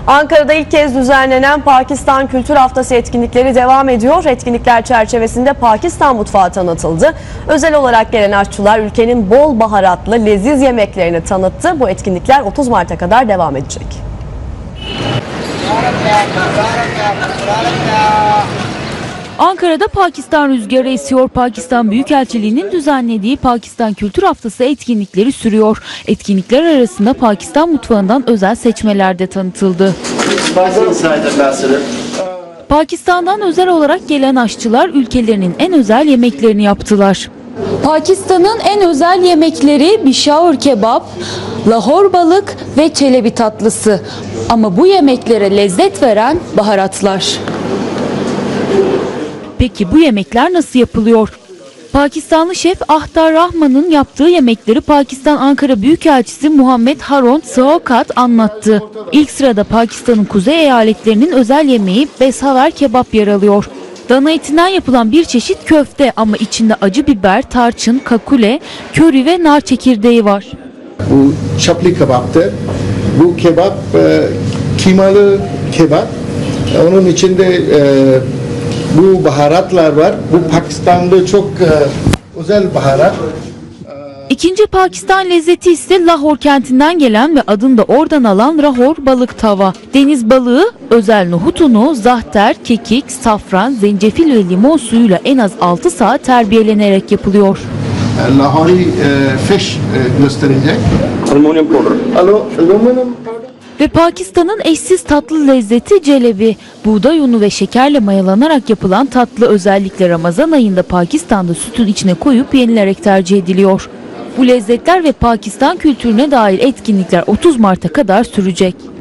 Ankara'da ilk kez düzenlenen Pakistan Kültür Haftası etkinlikleri devam ediyor. Etkinlikler çerçevesinde Pakistan mutfağı tanıtıldı. Özel olarak gelen aşçılar ülkenin bol baharatlı leziz yemeklerini tanıttı. Bu etkinlikler 30 Mart'a kadar devam edecek. Ankara'da Pakistan rüzgarı esiyor. Pakistan Büyükelçiliği'nin düzenlediği Pakistan Kültür Haftası etkinlikleri sürüyor. Etkinlikler arasında Pakistan mutfağından özel seçmeler de tanıtıldı. Pakistan'dan özel olarak gelen aşçılar ülkelerinin en özel yemeklerini yaptılar. Pakistan'ın en özel yemekleri Peshawar kebap, Lahor balık ve çelebi tatlısı. Ama bu yemeklere lezzet veren baharatlar. Peki bu yemekler nasıl yapılıyor? Pakistanlı şef Ahtar Rahman'ın yaptığı yemekleri Pakistan Ankara Büyükelçisi Muhammed Harun Saokat anlattı. İlk sırada Pakistan'ın kuzey eyaletlerinin özel yemeği Peshawar kebap yer alıyor. Dana etinden yapılan bir çeşit köfte ama içinde acı biber, tarçın, kakule, köri ve nar çekirdeği var. Bu çapli kebaptır. Bu kebap kıymalı kebap. Onun içinde bu baharatlar var. Bu Pakistan'da çok özel baharat. İkinci Pakistan lezzeti ise Lahor kentinden gelen ve adını da oradan alan Lahor balık tava. Deniz balığı özel nohut unu, zahter, kekik, safran, zencefil ve limon suyuyla en az 6 saat terbiyelenerek yapılıyor. Lahori fish gösterecek. Alüminyum powder. Alüminyum Ve Pakistan'ın eşsiz tatlı lezzeti celebi. Buğday unu ve şekerle mayalanarak yapılan tatlı özellikle Ramazan ayında Pakistan'da sütün içine koyup yenilerek tercih ediliyor. Bu lezzetler ve Pakistan kültürüne dair etkinlikler 30 Mart'a kadar sürecek.